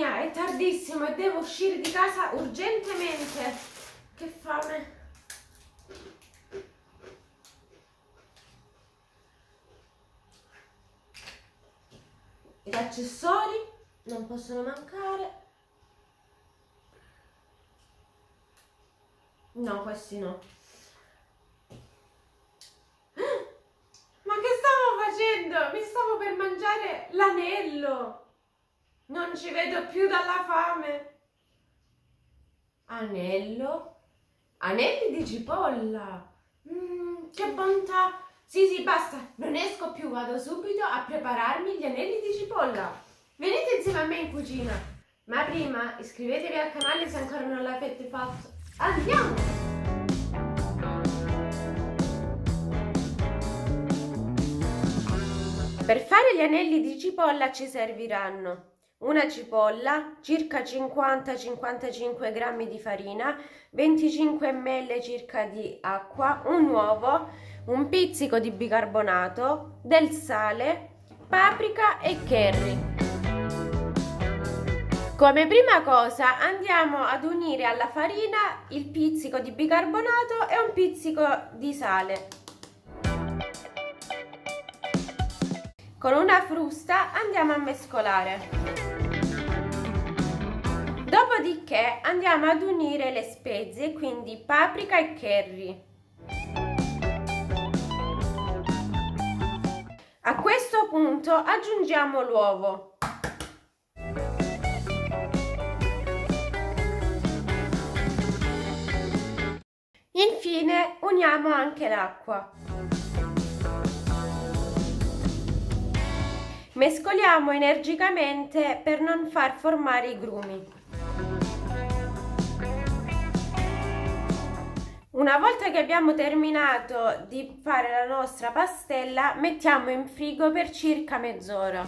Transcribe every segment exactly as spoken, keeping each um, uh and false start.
mia, è tardissimo e devo uscire di casa urgentemente. Che fame. Gli accessori non possono mancare. No, questi no. Ma che stavo facendo? Mi stavo per mangiare l'anello. Non ci vedo più dalla fame. Anello? Anelli di cipolla. Mm, che bontà. Sì, sì, basta. Non esco più, vado subito a prepararmi gli anelli di cipolla. Venite insieme a me in cucina. Ma prima iscrivetevi al canale se ancora non l'avete fatto. Andiamo! Per fare gli anelli di cipolla ci serviranno una cipolla, circa cinquanta cinquantacinque grammi di farina, venticinque millilitri circa di acqua, un uovo, un pizzico di bicarbonato, del sale, paprika e curry. Come prima cosa andiamo ad unire alla farina il pizzico di bicarbonato e un pizzico di sale. Con una frusta andiamo a mescolare. Dopodiché andiamo ad unire le spezie, quindi paprika e curry. A questo punto aggiungiamo l'uovo. Infine uniamo anche l'acqua. Mescoliamo energicamente per non far formare i grumi. Una volta che abbiamo terminato di fare la nostra pastella, mettiamo in frigo per circa mezz'ora.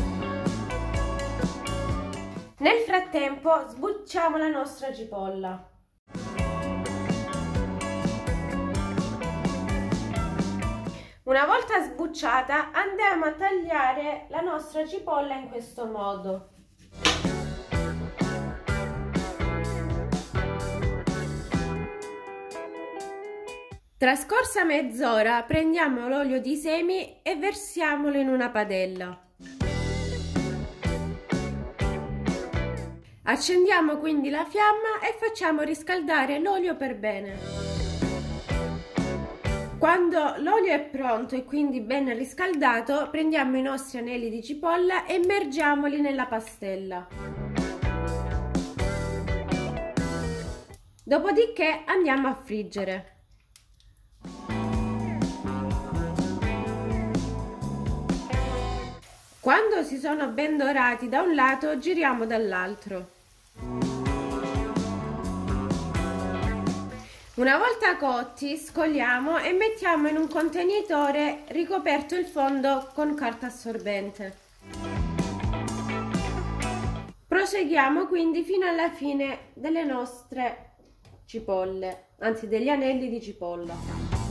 Nel frattempo sbucciamo la nostra cipolla. Una volta sbucciata andiamo a tagliare la nostra cipolla in questo modo. Trascorsa mezz'ora prendiamo l'olio di semi e versiamolo in una padella. Accendiamo quindi la fiamma e facciamo riscaldare l'olio per bene. Quando l'olio è pronto e quindi ben riscaldato, prendiamo i nostri anelli di cipolla e immergiamoli nella pastella. Dopodiché andiamo a friggere. Quando si sono ben dorati da un lato, giriamo dall'altro. Una volta cotti, scogliamo e mettiamo in un contenitore ricoperto il fondo con carta assorbente. Proseguiamo quindi fino alla fine delle nostre cipolle, anzi degli anelli di cipolla.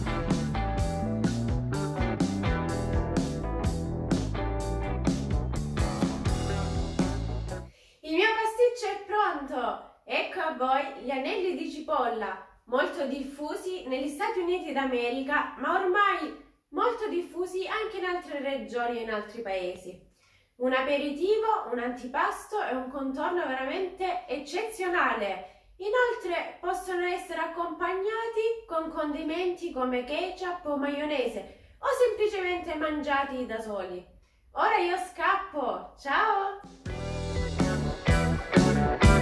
Il mio pasticcio è pronto! Ecco a voi gli anelli di cipolla, molto diffusi negli Stati Uniti d'America, ma ormai molto diffusi anche in altre regioni e in altri paesi. Un aperitivo, un antipasto e un contorno veramente eccezionale. Inoltre possono essere accompagnati con condimenti come ketchup o maionese o semplicemente mangiati da soli. Ora io scappo, ciao!